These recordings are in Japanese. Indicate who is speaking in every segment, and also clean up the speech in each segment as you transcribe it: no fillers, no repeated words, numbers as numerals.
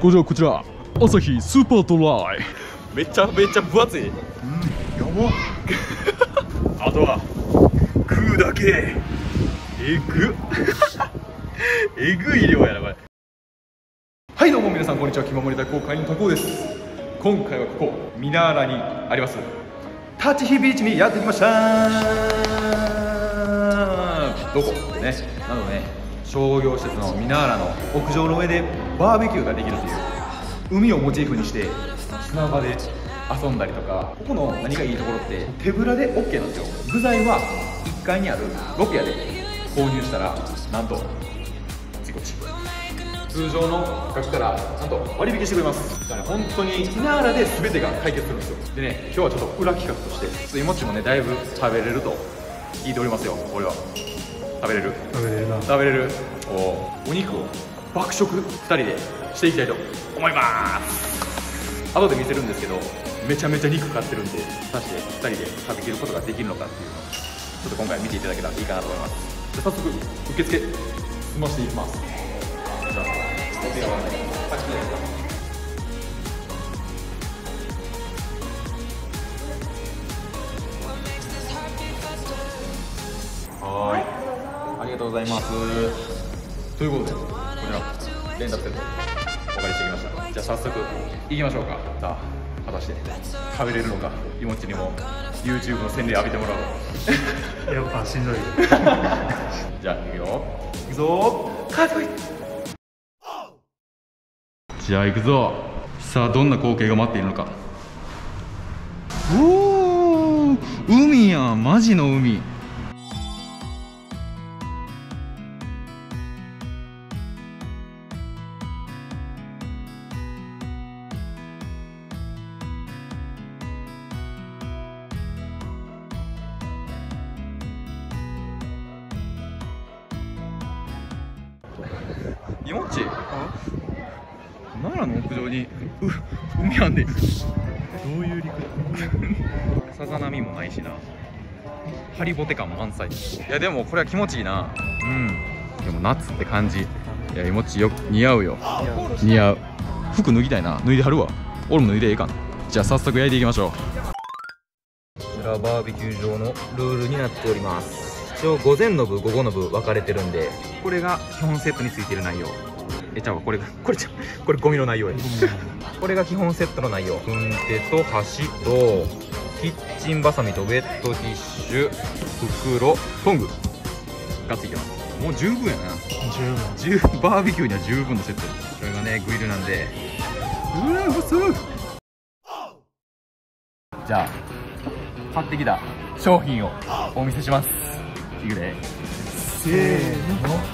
Speaker 1: じゃあこちら朝日スーパードライ。めちゃめちゃ分厚い。やばあとは食うだけ。えぐえぐい量やなこれ。はいどうも皆さんこんにちは。気ままり大公開のタコです。今回はここミナーラにあります立ち日ビーチにやってきました。どこね、なのでね、商業施設のミナーラの屋上の上でバーベキューができるという、海をモチーフにして砂場で遊んだりとか、ここの何がいいところって手ぶらで OK なんですよ。具材は1階にあるロピアで購入したらなんと通常の価格からなんと割引してくれます。だから本当にミナーラで全てが解決するんですよ。でね、今日はちょっと裏企画としていもちもねだいぶ食べれると聞いておりますよ。俺は食べれるお肉を爆食2人でしていきたいと思います。後で見せるんですけど、めちゃめちゃ肉買ってるんで、果たして2人で食べきることができるのかっていうのをちょっと今回見ていただけたらいいかなと思います。じゃあ早速受付済ませていきます。じゃあはい、ありがとうございます。ということでこちら連絡セットお借りしてきました。じゃあ早速行きましょうか。さあ果たして食べれるのか。いもっちにも YouTube の洗礼浴びてもらおう。やっぱしんどい。じゃあ行くよ、行くぞー。カートイ。じゃあ行くぞ。さあどんな光景が待っているのか。おお、海やん、マジの海。いもっち、奈良の屋上に海あんで。どういう陸だ。さざ波もないしな、ハリボテ感満載。いやでもこれは気持ちいいな。うん、でも夏って感じ。いやいもっちよ似合うよ。似合う。服脱ぎたいな。脱いではるわ。俺も脱いでええかな。じゃあ早速焼いていきましょう。こちらバーベキュー場のルールになっております。一応午前の部午後の部分かれてるんで、これが基本セットについてる内容。ちゃうわ、これゴミの内容や。これが基本セットの内容。軍手と箸とキッチンバサミとウェットティッシュ、袋、トングがついてます。もう十分やな。十分バーベキューには十分のセット。これがねグリルなんで、うわ細い。じゃあ買ってきた商品をお見せします。いくで、せーの。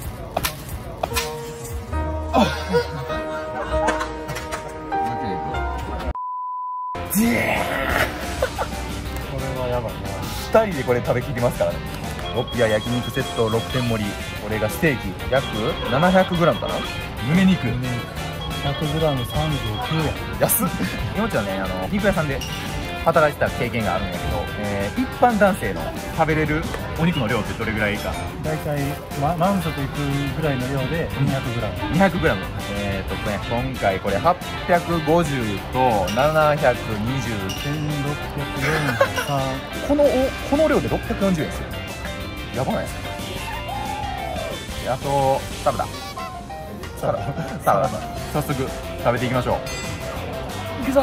Speaker 1: これはやばいな。2人でこれ食べきりますからね。ロピア焼肉セット6点盛り。これがステーキ約 700g かな。胸肉 100g39 円。安っ。今ちはね肉屋さんで働いてた経験があるんやけど、一般男性の食べれるお肉の量ってどれぐらいか。
Speaker 2: 大体、満足いくぐらいの量で 200g。
Speaker 1: 200g。今回これ850と720、1643。この量で640円ですよ。やばないですか。あとサラダ。早速食べていきましょう。いくぞ。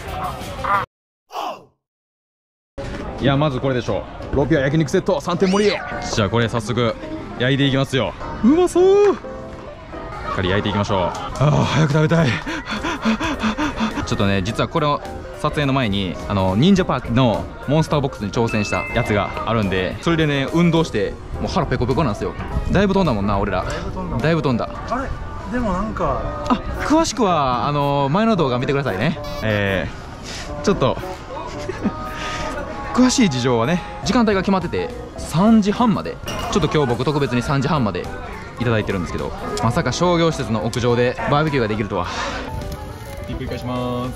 Speaker 1: いやまずこれでしょう。ロピア焼肉セット3点盛り。じゃあこれ早速焼いていきますよ。うまそう。しっかり焼いていきましょう。ああ早く食べたい。ちょっとね実はこれを撮影の前に忍者パークのモンスターボックスに挑戦したやつがあるんで、それでね運動してもう腹ペコペコなんですよ。だいぶ飛んだもんな俺ら。だいぶ飛んだ。
Speaker 2: あれでもなんか
Speaker 1: 詳しくは前の動画見てくださいね。ちょっと詳しい事情はね、時間帯が決まってて3時半まで、ちょっと今日僕特別に3時半までいただいてるんですけど、まさか商業施設の屋上でバーベキューができるとは。ひっくり返します。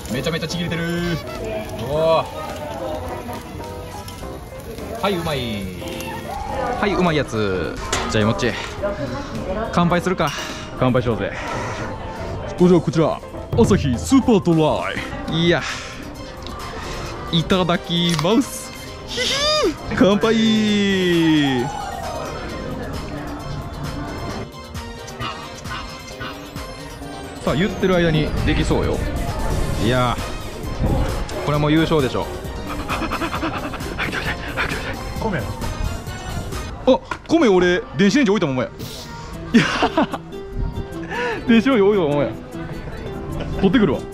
Speaker 1: めちゃめちゃちぎれてる。おお、はいうまい。はい、うまいやつ。じゃあいもっち乾杯するか。乾杯しようぜ。 じゃあこちら朝日スーパードライ、いやいただきますひひー、乾杯。さあ言ってる間にできそうよ。いやこれも優勝でしょ。
Speaker 2: 米。
Speaker 1: あ、米俺電子レンジ置いたままや。いや電子レンジ置いたままや。取ってくるわ。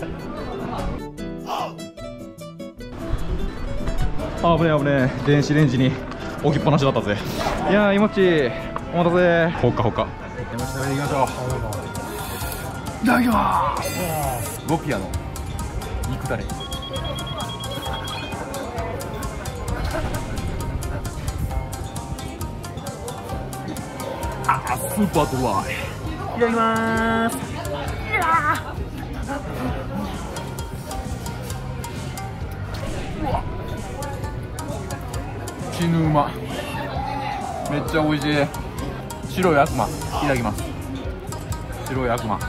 Speaker 1: あぶねえ危ねえ、電子レンジに置きっぱなしだったぜ。いやーいもっちお待たせ。ほっかほっか。
Speaker 3: 食べていきましょう。いただきます。ロピアの肉だれ。あ、スーパードライ。いただきます。死ぬうま。めっちゃ美味しい。白い悪魔いただきます。白い悪魔。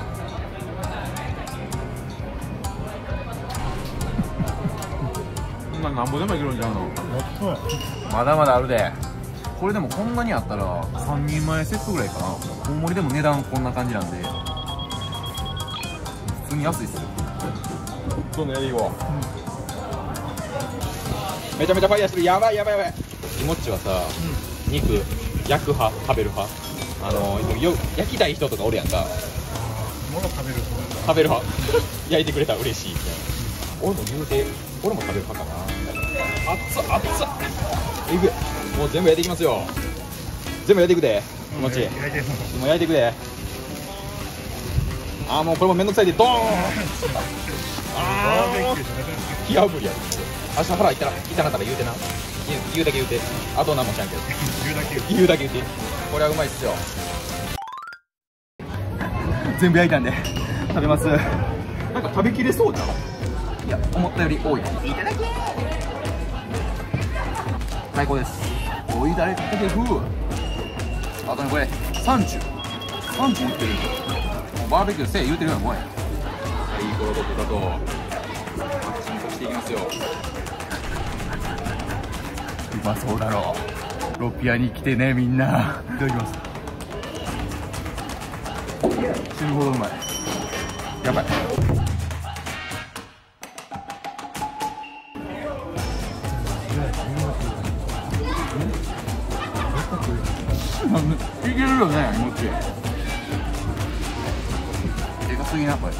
Speaker 3: こんなんなんぼでもいけるんちゃうの。まだまだあるで。これでもこんなにあったら3人前セットぐらいかな。大盛りでも値段こんな感じなんで普通に安いっすよ。どんどんやりいわ、めちゃめちゃファイヤーしてる。やばいやばいやばい。いもっちはさ、肉焼く派食べる派？焼きたい人とかおるやんか。食べる派焼いてくれたら嬉しいみたいな。俺も言うて、俺も食べる派かな。熱っ熱っ、いく。もう全部焼いていきますよ。全部焼いていくで、いもっち。もう焼いていくで。あーもうこれもめんどくさいでドーン。あー火あぶりやる。明日腹痛なったら言うてな。言うだけ言うて。あと何もしゃんけど言うだけ言うて。これはうまいっすよ。全部焼いたんで食べます。なんか食べきれそうじゃん。いや思ったより多い。いただき。最高です。おいだれかけ風。あとねこれ30売ってる。バーベキューせえ言うてるようなもんや。いいコロドッグだとマッチングしていきますよ。うまそうだろう。ロピアに来てねみんな。いただきます。死ぬほどうまい。やばい。いけるよね、もっち。でかすぎなこれ。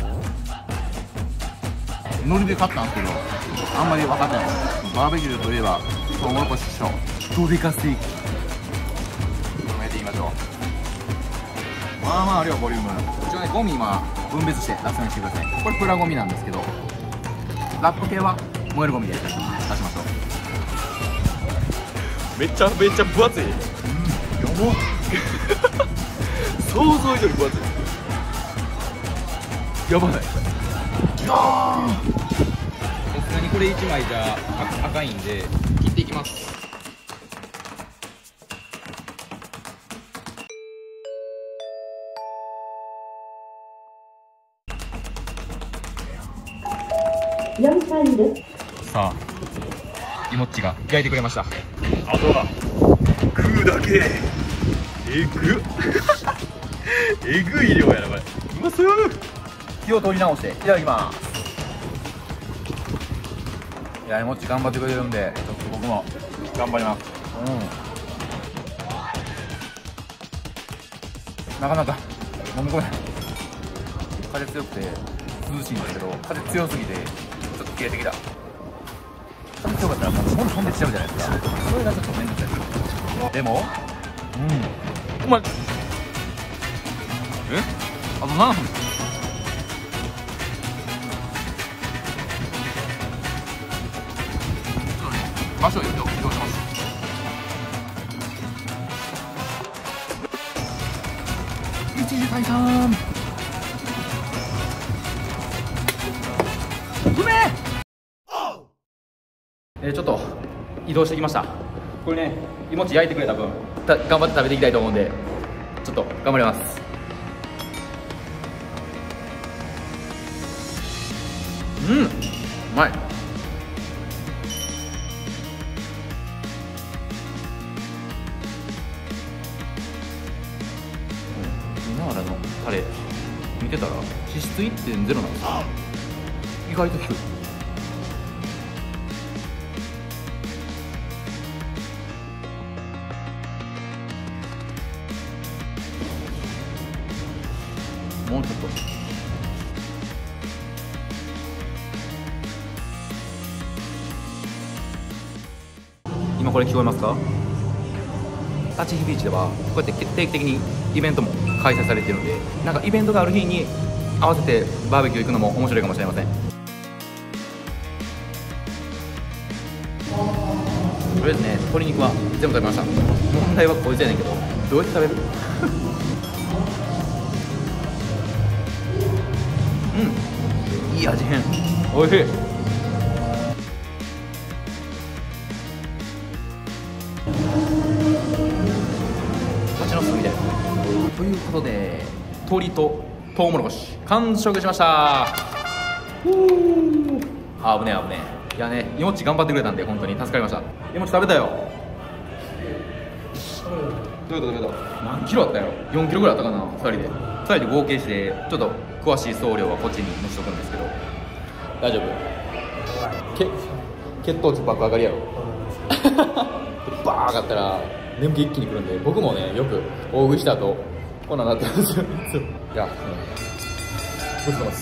Speaker 3: 海苔で買ったんですけどあんまり分かってない。バーベキューといえばトウモロコシとドデカステーキ止めていきましょう。まあまああるよボリューム。一応ねゴミ今分別して出すようにしてください。これプラゴミなんですけどラップ系は燃えるゴミで出しましょう。めっちゃ分厚い。やば想像以上に分厚い。やばない。さすがにこれ1枚じゃ赤いんで切っていきます。さあいもっちが焼いてくれました。あとは食うだけ。えぐっえぐい量やなこれ。うまそう。火を取り直していただきます。いやいもっち頑張ってくれるんでちょっと僕も頑張ります。なかなか飲み込めない。風強くて涼しいんだけど風強すぎてちょっと切れてきた。風強かったらもう飛んできちゃうじゃないですか。それがちょっと面倒くさい。でもお前あと7分。場所を移動します。1時対3。うめえ。ちょっと移動してきました。これねいもち焼いてくれた分頑張って食べていきたいと思うんでちょっと頑張ります。 うん、うまい。ミナーラのタレ見てたら脂質 1.0 なんですよ。意外と低い。もうちょっと。今これ聞こえますか？立ち日ビーチではこうやって定期的にイベントも開催されているので、なんかイベントがある日に合わせてバーベキュー行くのも面白いかもしれません。とりあえずね、鶏肉は全部食べました。問題はこいつやねんけど、どうやって食べる？うん、いい味変、おいしい。蜂の巣みたいということで、鶏とトウモロコシ完食しました。あぶねあぶね。いやね、いもっち頑張ってくれたんで本当に助かりました。いもっち食べたよ。どういうこと何キロあったやろ。4キロぐらいあったかな。2人で合計してちょっと詳しい送料はこっちに載せとくんですけど、大丈夫？血糖値爆上がりやろ。バー上がったら眠気一気にくるんで、僕もねよく大食いした後こんなんなってるんですよ。いや、ごちそうさまです。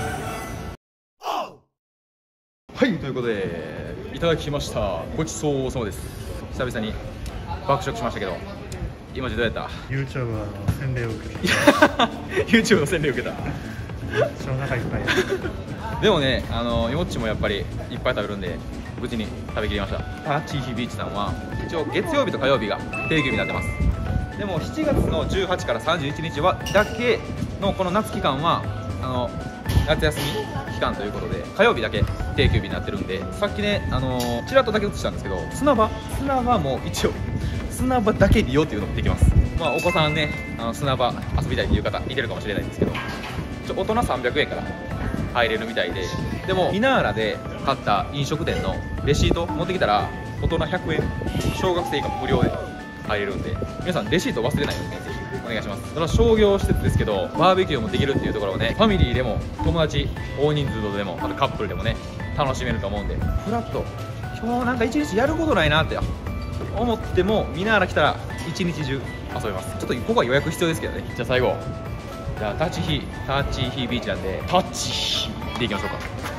Speaker 3: はい、ということでいただきました。ごちそうさまです。久々に爆食しましたけど、今どうやった？
Speaker 2: YouTube の洗礼を受けて
Speaker 3: YouTube の洗礼を受けた。
Speaker 2: お腹いっぱい
Speaker 3: でもね、いもっちもやっぱりいっぱい食べるんで無事に食べきりました。タッチーヒビーチさんは一応月曜日と火曜日が定休日になってます。でも7月の18から31日はだけのこの夏期間は夏休み期間ということで、火曜日だけ定休日になってるんで、さっきねちらっとだけ映したんですけど、砂場も一応砂場だけ利用っていうのもできます。まあお子さんね砂場遊びたいという方いてるかもしれないんですけど、大人300円から入れるみたいで、でもミナーラで買った飲食店のレシート持ってきたら大人100円、小学生以下無料で入れるんで、皆さんレシート忘れないようにね、ぜひお願いします。その商業施設ですけどバーベキューもできるっていうところをね、ファミリーでも友達大人数でもあとカップルでもね楽しめると思うんで、フラッと今日なんか一日やることないなって思ってもミナーラ来たら一日中遊べます。ちょっとここは予約必要ですけどね。じゃあ最後、じゃあタッチヒービーチなんでタッチヒーでいきましょうか。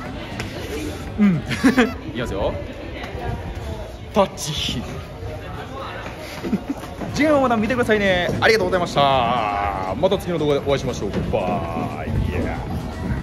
Speaker 3: いきますよ。タッチヒー次回もまた見てくださいね。ありがとうございました。また次の動画でお会いしましょう。バイ。